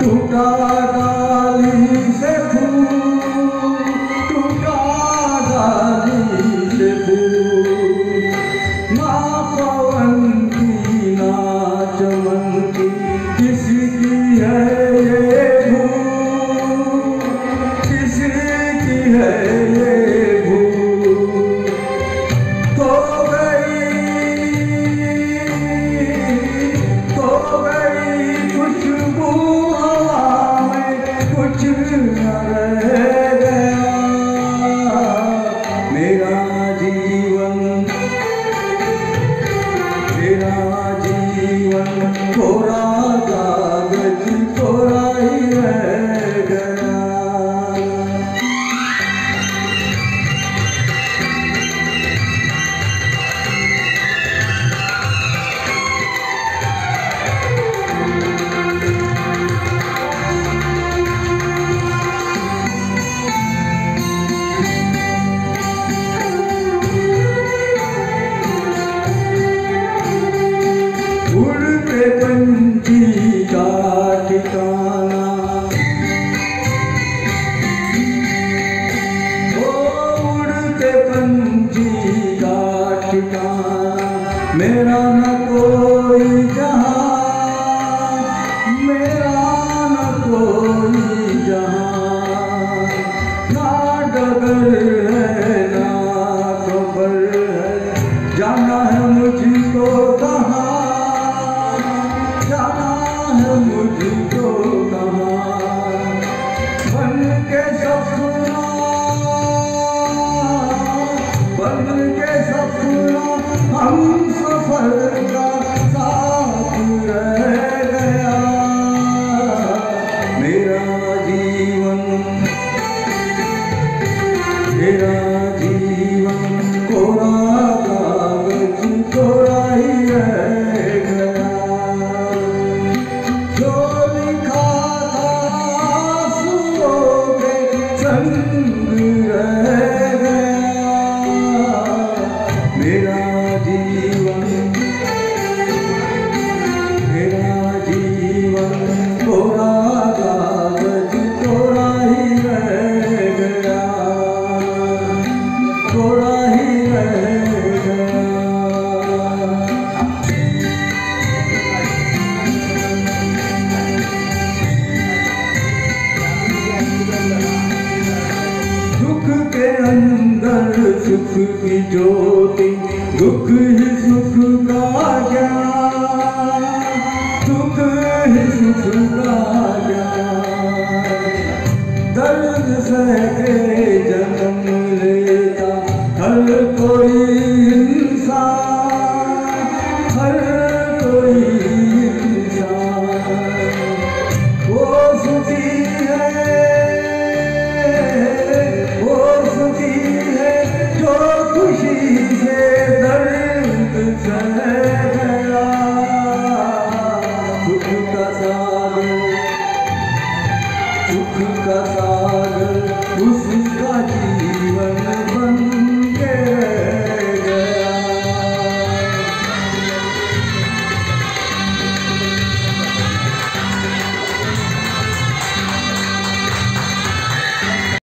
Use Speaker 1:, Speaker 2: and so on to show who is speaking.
Speaker 1: टूटा डाली से फूल, टूटा डाली से फूल, ना पवन की ना चमन की, किसकी है ये भूल, किसकी है ये भूल। तो गई खुशबू हवा में, कुछ न रह गया मेरा जीवन, मेरा जीवन कोरा कागज कोरा ही रह गया। उड़ते पंछी का ठिकाना, ओ उड़ते पंछी का ठिकाना, मेरा न कोई जहां, मेरा न कोई जहां, ना डगर है ना खबर है, जाना है मुझको कहाँ, जाना है मुझको कहाँ। बन के सपना, बन के सपना हम सफर का साथ रह गया मेरा जीवन, मेरा जीवन कोरा कागज कोरा ही रह गया। जो लिखा था आंसुओं के संग रह गया मेरा जीवन, मेरा जीवन कोरा कागज कोरा ही रह गया, कोरा ही रह गया। दुख के अंदर सुख की ज्योति, दुख ही सुख का ज्ञान, दुख ही सुख का ज्ञान। दर्द सह के जन्म लेता हर कोई इंसान, हर कोई इंसान। वो सुखी है, वो सुखी है जो खुशी से दर्द सह गया। सुख का सागर, सुख का सागर उस